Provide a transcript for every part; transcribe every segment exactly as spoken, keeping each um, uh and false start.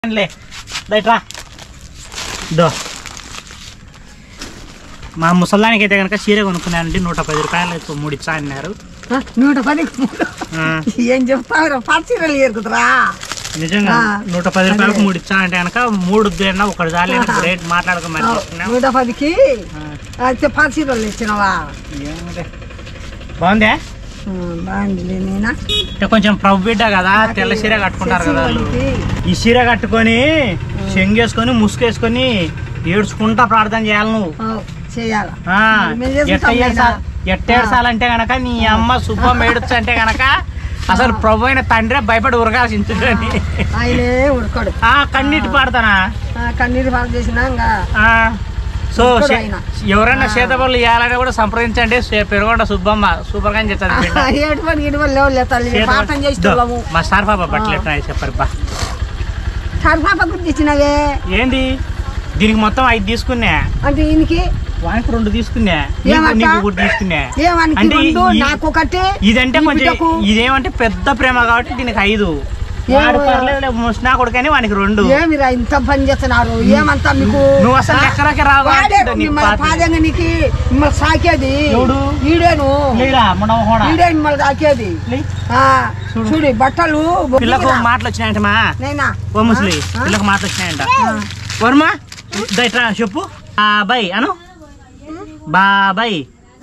రైట్రా దో మా ముసలానికి అయితే కనుక చీర కొనుక్కున్నానండి నూట పది రూపాయలు మూడు ఇచ్చా అన్నారు. నూట పది ఏం చెప్తారు పచ్చీరలు ఏరుకుతురా నిజంగా నూట పది రూపాయలకు మూడు ఇచ్చా అంటే కనుక మూడు అన్నా ఒకటి చాలు రేట్ మాట్లాడుకో మరి నూట పదికి అయితే పచ్చీరలు ఇచ్చినవా బాగుందే బాగుంది నేనా కొంచెం ప్రభు బిడ్డ కదా తెల్ల చీర కట్టుకుంటారు కదా వాళ్ళు ఈ చీర కట్టుకొని చెంగేసుకొని ముసుకేసుకొని ఏడ్చుకుంటా ప్రార్థన చేయాలి నువ్వు చేయాలి ఎట్టేడ్చాలంటే గనక నీ అమ్మ శుభం ఏడుచు అంటే గనక అసలు ప్రభు అయిన తండ్రి భయపడి ఉరగాల్సిందని ఆయనే ఉరకడు కన్నీటి పాడతానా కన్నీటి పాడు చేసినా సో ఎవరైనా చేతబడులు ఇవ్వాలని కూడా సంప్రదించండి పెరుగొండ సుబ్బమ్మ సూపర్ గా చేస్తారు మా స్టార్ పాప బట్టలు ఎట్లా చెప్పారు బా స్టార్ పాప గురించి ఇచ్చినవే ఏంది దీనికి మొత్తం ఐదు తీసుకున్నా అంటే ఈయనకి వానికి రెండు తీసుకున్నా ఒకటి తీసుకున్నా అంటే నాకు ఒకటి ఇదంటే కొంచెం ఇదేమంటే పెద్ద ప్రేమ కాబట్టి దీనికి ఐదు ముసినా కొడుకని వానికి రెండు ఏమిరా ఇంత పని చేస్తున్నారు ఏమంతా మీకు నువ్వు అసలు ఎక్కడికి రావాలంటే మిమ్మల్ని సాకేది ఈడేను ఈడే మిమ్మల్ని సాకేది చూడు బట్టలు పిల్లకు మాటలు వచ్చినాయంటమా ఓ ముసలి పిల్లకు మాటలు వచ్చినాయంట వర్మ దైట్రా చెప్పు బాబాయ్ అను బాబాయ్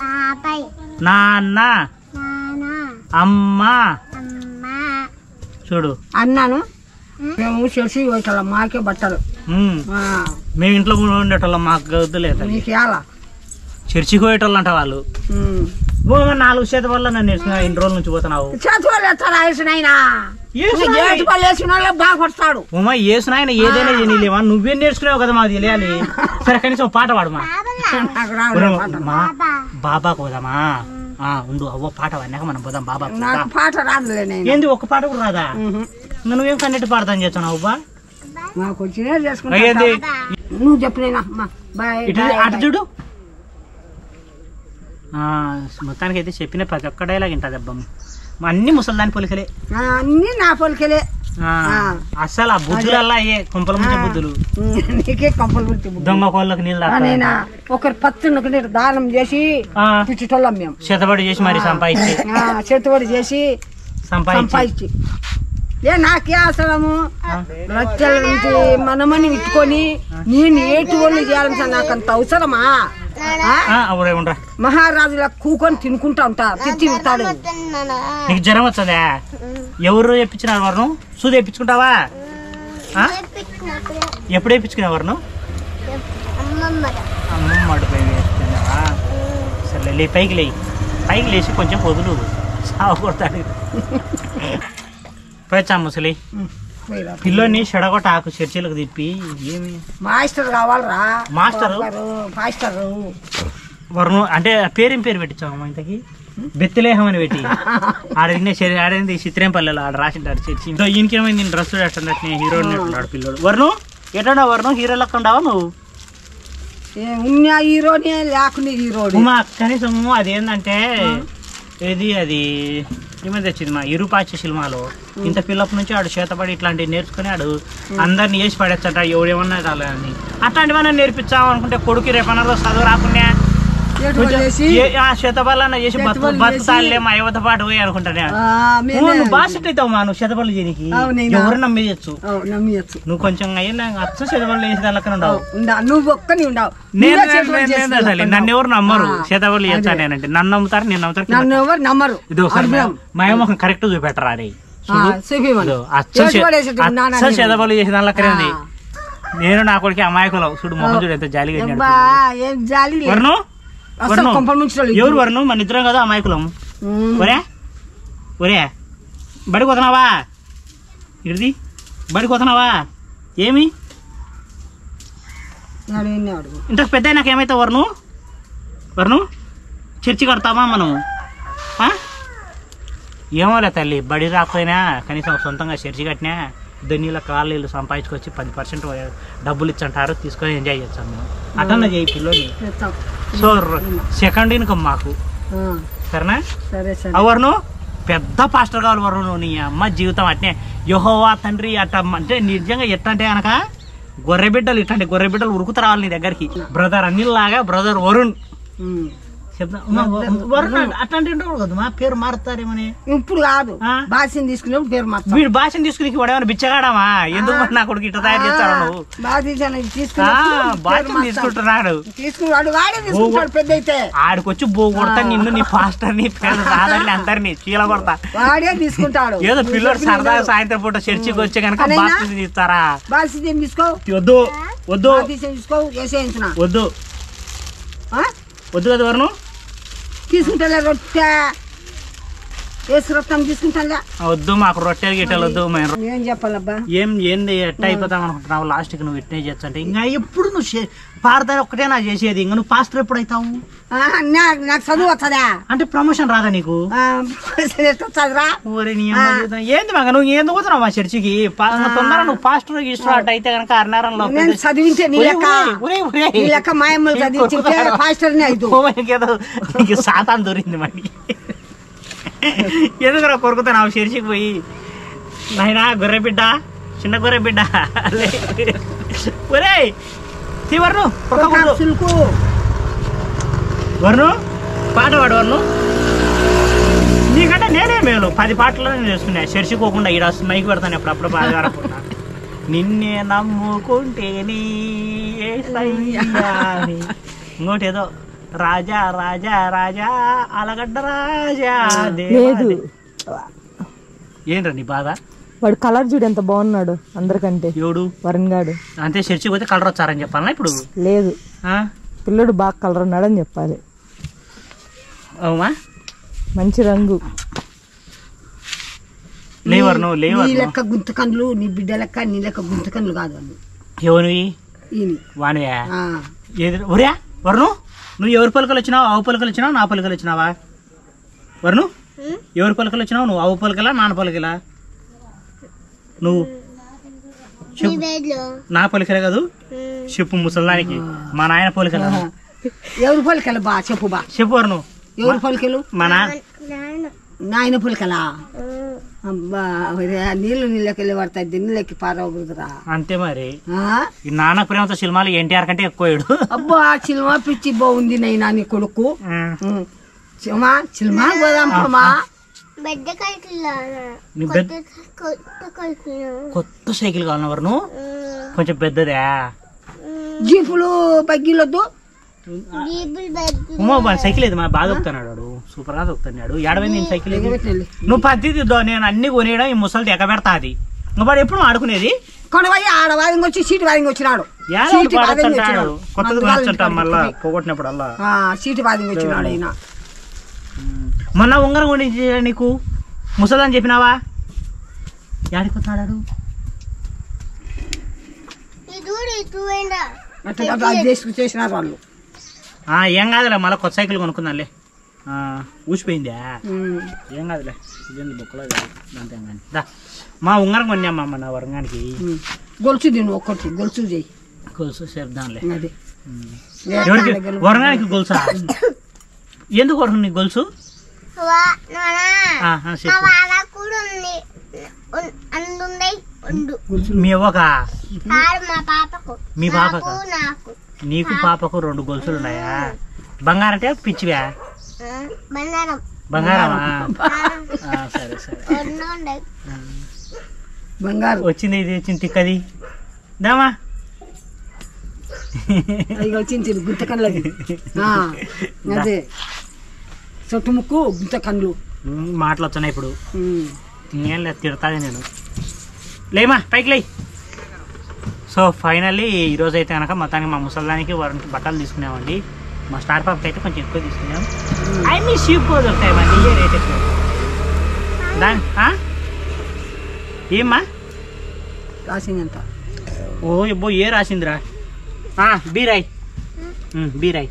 నాన్న అమ్మ చూడు అన్నాను మేము చేసి మాకే బట్టలు మేము ఇంట్లో ఉండేటోళ్ళం మాకు వద్దులేదు చర్చికి పోయేటోళ్ళు అంట వాళ్ళు నాలుగు చేత వల్ల నన్ను నేర్చుకున్నా ఎన్ని రోజుల నుంచి పోతున్నావు బాగుపడతాడు ఉమా ఏసునాయన ఏదైనా చేయలేవా నువ్వేం నేర్చుకున్నావు కదా మాకు తెలియాలి సరే కనీసం పాట పాడమా బాబా పోదామా ఉండు అవ్వ పాట పాడినాక మనం పోదాం బాబా పాట రాదులే ఏంది ఒక్క పాట కూడా రాదా నువ్వేం కన్నట్టు పాడతాను చేస్తున్నావు అవ్వా మాకు నువ్వు చెప్పలేనా అటు చూడు మొత్తానికి అయితే చెప్పిన ప్రతి ఒక్క డైలాగ్ ఇంటది అబ్బమ్మ అన్ని ముసలిదాని పొలికలే అన్ని నా పొలికలే అసలు ఆ బుద్ధులల్లా అయ్యే కొంపల ముంచే బుద్ధులు నీకే కొంపల ముంచే దొంగ కోళ్ళకి నీళ్ళు ఒకరి పత్తి దానం చేసి పిచ్చిటోళ్ళం మేము చేతబడి చేసి మరి సంపాదించి చేతబడి చేసి సంపాదించి ఏ నాకే అవసరము లక్షల నుంచి మనమని విట్టుకొని నేను ఏటి వాళ్ళు చేయాలంటే నాకు అంత అవసరమా మహారాజుల కూకొని తినుకుంటా ఉంటా తిట్టి ఉంటాడు నీకు జ్వరం వచ్చదా ఎవరు తెప్పించినారు వారు సూది తెప్పించుకుంటావా ఎప్పుడు వేయించుకునే వారు అమ్మమ్మ అడిపోయి వేసుకున్నావా సరే లే పైకి లేయి పైకి లేచి కొంచెం పొదులు సాగు కొడతాడు పోయచ్చా ముసలి పిల్లోని చెడగొట్ట ఆకు చర్చలకు తిప్పి ఏమి మాస్టర్ కావాలరా మాస్టర్ మాస్టర్ వరుణు అంటే పేరేం పేరు పెట్టించాము ఇంతకి బెత్తిలేహం అని పెట్టి ఆడనే ఆడేది చిత్రేంపల్లెలో ఆడ రాసింటారు చర్చి ఈయనకేమైంది నేను డ్రెస్ అట్లా హీరో ఉన్నట్టున్నాడు పిల్లోడు వరుణు ఎట్లా వరుణు హీరో లెక్క ఉండవా నువ్వు హీరోనే లేకుండా హీరో కనీసం అదేంటంటే ఏది అది ఏమైనా తెచ్చింది మా ఇరుపాచి సినిమాలో ఇంత పిల్లప్ప నుంచి ఆడు చేతపడి ఇట్లాంటివి నేర్చుకుని ఆడు అందరిని వేసి పడేచ్చట ఎవడేమన్నా కాలేదని అట్లాంటివన్నీ నేర్పించాము అనుకుంటే కొడుకు రేపన్నా చదువు రాకుండా చేతబళ్ళ చేసి బతుకుతాలే మా యువత పాటు పోయి అనుకుంటానే నువ్వు బాగా సెట్ అవుతావు మా నువ్వు చేతబళ్ళు చేయడానికి ఎవరు నమ్మేయచ్చు నువ్వు కొంచెం అయినా అచ్చ చేతబళ్ళు చేసి దానిలక్కడ ఉండవు నన్ను ఎవరు నమ్మరు చేతబళ్ళు చేస్తా నేనంటే నన్ను నమ్ముతారు నేను నమ్ముతారు నమ్మరు ఇది ఒకసారి మా మొహం కరెక్ట్ చూపెట్టరా రే అచ్చ చేతబళ్ళు చేసి దానిలక్కడే ఉంది నేను నా కొడుకు అమాయకులు చూడు మొహం చూడు ఎంత జాలి వర్ణు ఎవరు వరుణు మన ఇద్దరం కదా అమాయకులం ఒరే ఒరే బడికి పోతున్నావా ఇడిది బడికి పోతున్నావా ఏమి ఇంతకు పెద్ద నాకు ఏమైతే వరుణు వరుణు చర్చి కడతామా మనం ఏమోలే తల్లి బడి రాకపోయినా కనీసం సొంతంగా చర్చి కట్టినా దన్నీళ్ళ కాళ్ళు వీళ్ళు సంపాదించుకొచ్చి పది పర్సెంట్ డబ్బులు ఇచ్చంటారు తీసుకొని ఎంజాయ్ చేస్తాం మేము అటన్నా చేయి పిల్లోని సో సెకండ్ ఇన్కమ్ మాకు సరేనా ఎవరును పెద్ద పాస్టర్ కావాలి వరుణ్ నీ అమ్మ జీవితం అట్నే యెహోవా తండ్రి అట్ట అంటే నిజంగా ఎట్లా అంటే కనుక గొర్రె బిడ్డలు ఇట్లాంటి గొర్రె బిడ్డలు ఉరుకుతూ రావాలి నీ దగ్గరికి బ్రదర్ అనిల్ లాగా బ్రదర్ వరుణ్ చెప్తా వరుణ్ అట్లాంటి కదా మా పేరు మారుతారేమని ఇప్పుడు కాదు భాషను తీసుకున్నప్పుడు పేరు మారుతా వీడు భాషను తీసుకుని వాడేమైనా బిచ్చగాడామా ఎందుకు మరి నా కొడుకు ఇట్లా తయారు చేస్తాడు నువ్వు భాషను తీసుకుంటున్నాడు తీసుకున్నాడు వాడే తీసుకుంటాడు పెద్ద అయితే ఆడికొచ్చి బో కొడతా నిన్ను నీ పాస్టర్ ని సాధారణ అందరినీ చీల కొడతా వాడే తీసుకుంటాడు ఏదో పిల్లలు సరదా సాయంత్రం పూట చర్చికి వచ్చే కనుక బాప్తిజం తీస్తారా బాప్తిజం తీసుకో వద్దు వద్దు తీసుకో వేసేయించిన వద్దు వద్దు కదా వరుణ్ తీసుకుంటా రొట్టె వేసి రొట్టె తీసుకుంటా వద్దు మాకు రొట్టెలు గిట్టెలు వద్దు ఏం చెప్పాలబ్బా ఏం ఏంది ఎట్ట అయిపోతాం అనుకుంటున్నావు లాస్ట్ కి నువ్వు ఇట్నే చేస్తా ఇంకా ఎప్పుడు నువ్వు పారదారి ఒక్కటే నా చేసేది ఇంకా నువ్వు పాస్టర్ ఎప్పుడు అవుతావు నాకు చదువు వస్తుందా అంటే ప్రమోషన్ రాదా నీకు చదువురా ఏంది మగ నువ్వు ఎందుకు పోతున్నావు మా చర్చికి తొందర నువ్వు పాస్టర్ ఇష్టం అట్ట అయితే కనుక అరణారంలో చదివించే నీ లెక్క మాయమ్మలు చదివించే పాస్టర్ ఏదో నీకు సాతాన్ దొరింది మనకి ఎందుకు కొరుకుతున్నావు చర్చికి పోయి నాయనా గొర్రె బిడ్డ చిన్న గొర్రె బిడ్డ ఒరే వర్ణు వర్ణు పాట పాడు వర్ణు నీకంటే నేనే మేలు పది పాటలు నేను చేసుకున్నా చర్చికోకుండా ఈడ మైకి పెడతాను ఎప్పుడప్పుడు బాగా అనుకుంటా నిన్నే నమ్ముకుంటేనే ఇంకోటి ఏదో రాజా రాజా రాజా అలగడ్డ రాజా లేదు ఏంట్రా నీ బాధ వాడు కలర్ చూడు ఎంత బాగున్నాడు అందరికంటే ఎవడు వరుణ్ గాడు అంతే చర్చికి పోతే కలర్ వచ్చారని చెప్పాలా ఇప్పుడు లేదు పిల్లడు బాగా కలర్ ఉన్నాడని చెప్పాలి అవుమా మంచి రంగు లేవర్ నువ్వు లేవర్ నీ లెక్క గుంతకన్లు నీ బిడ్డ లెక్క నీ లెక్క గుంతకన్లు కాదు అన్ని ఎవనివి ఈని వానివే ఏది ఒరే వరుణు నువ్వు ఎవరి పలకలు వచ్చినావు ఆవు పలకలు వచ్చినావు నా పలకలు వచ్చినావా వరుణు ఎవరి పలకలు వచ్చినావు నువ్వు ఆవు పలకలా నాన్న పలకలా నువ్వు నా పలికలే కాదు చెప్పు ముసలానికి మా నాయన పోలికలు ఎవరి పోలికలు బా చెప్పు బా చెప్పు వరుణు ఎవరి పోలికలు మా నాయన పోలికలా అబ్బా నీళ్ళు నీళ్ళకెళ్ళి పడతాయి నీళ్ళకి పారవుదురా అంతే మరి ఈ నాన్న ప్రేమతో సినిమాలు ఎన్టీఆర్ కంటే ఎక్కువ అబ్బా సినిమా పిచ్చి బాగుంది నైనా నీ కొడుకు సినిమా సినిమా పోదామా కొత్త సైకిల్ కావాలన్నా వరుణు కొంచెం పెద్దదే జీపులు బగ్గీలొద్దు ఉమా సైకిల్ ఏది మా బాగా దొక్కుతున్నాడు సూపర్ గా దొక్కుతున్నాడు ఏడవైంది నేను సైకిల్ నువ్వు పద్ధతి నేను అన్ని కొనేయడం ఈ ముసలిది ఎక్క పెడతా అది నువ్వు ఎప్పుడు ఆడుకునేది కొనవయ్యి ఆడ వారింగ్ వచ్చి సీటు వారింగ్ వచ్చినాడు కొత్తది కొనొచ్చుంటాం మళ్ళా పోగొట్టినప్పుడు అలా సీటు వారింగ్ వచ్చినాడు అయినా మొన్న ఉంగరం కొని నీకు ముసలని చెప్పినావా యాడిపోతున్నాడు చేసినారు వాళ్ళు ఏం కాదులే మళ్ళీ కొత్త సైకిల్ కొనుక్కుందాంలే ఊసిపోయిందా ఏం కాదులే ఇదేంది బుక్కలో దాంతో కానీ దా మా ఉంగరం కొన్నామ్మా మన వరంగానికి గొలుసు తిను ఒక్కటి గొలుసు చేయి గొలుసు చేద్దాంలే అది ఎవరికి వరంగానికి గొలుసా ఎందుకు వరకు నీకు గొలుసు మీ అవ్వక మీ పాపకు నీకు పాపకు రెండు గొలుసులు ఉన్నాయా బంగారం అంటే పిచ్చివా బంగారమా సరే సరే బంగారం వచ్చింది ఇది వచ్చింది తిక్కది దామా వచ్చింది గుంతకన్లది అదే చుట్టు ముక్కు గుంతకన్లు మాటలు వచ్చాయి ఇప్పుడు ఇంకేం లేదు తిడతాది నేను లేమా పైకి లే సో ఫైనల్లీ ఈరోజు అయితే కనుక మొత్తానికి మా ముసలానికి వారికి బట్టలు తీసుకున్నామండి మా స్టార్ పాపకి అయితే కొంచెం ఎక్కువ తీసుకున్నాం అన్నీ షీప్ దొరుకుతాయి ఏ రేట్ ఎక్కువ దాని ఏమ్మా రాసిందంత ఓ ఇబ్బో ఏ రాసిందిరా బీరాయ్ బీరాయ్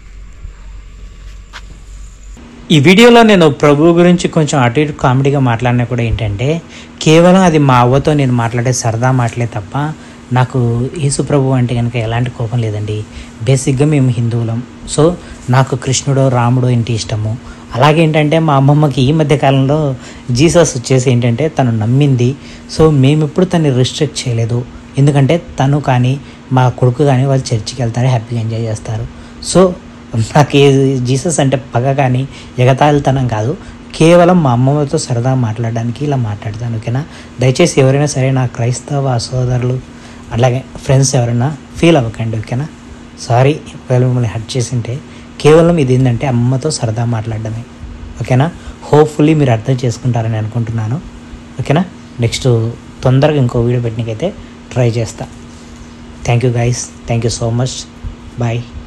ఈ వీడియోలో నేను ప్రభు గురించి కొంచెం అటు ఇటు కామెడీగా మాట్లాడినా కూడా ఏంటంటే కేవలం అది మా అవ్వతో నేను మాట్లాడే సరదా మాటలే తప్ప నాకు యేసుప్రభు అంటే కనుక ఎలాంటి కోపం లేదండి. బేసిక్గా మేము హిందువులం. సో నాకు కృష్ణుడో రాముడో ఏంటి ఇష్టము. అలాగే ఏంటంటే మా అమ్మమ్మకి ఈ మధ్య కాలంలో జీసస్ వచ్చేసి ఏంటంటే తను నమ్మింది. సో మేము ఎప్పుడు తను రిస్ట్రిక్ట్ చేయలేదు. ఎందుకంటే తను కానీ మా కొడుకు కానీ వాళ్ళు చర్చికి వెళ్తారు, హ్యాపీగా ఎంజాయ్ చేస్తారు. సో నాకు ఏ జీసస్ అంటే పగ కానీ ఎగతాళితనం కాదు, కేవలం మా అమ్మమ్మతో సరదా మాట్లాడడానికి ఇలా మాట్లాడతాను. ఓకేనా? దయచేసి ఎవరైనా సరే నా క్రైస్తవ సోదరులు అలాగే ఫ్రెండ్స్ ఎవరైనా ఫీల్ అవ్వకండి. ఓకేనా? సారీ ఒకవేళ మిమ్మల్ని హర్ట్ చేసింటే. కేవలం ఇది ఏంటంటే అమ్మతో సరదా మాట్లాడడమే. ఓకేనా? హోప్ఫుల్లీ మీరు అర్థం చేసుకుంటారని అనుకుంటున్నాను. ఓకేనా? నెక్స్ట్ తొందరగా ఇంకో వీడియో పెట్టడానికైతే ట్రై చేస్తా. Thank you guys, thank you so much, bye.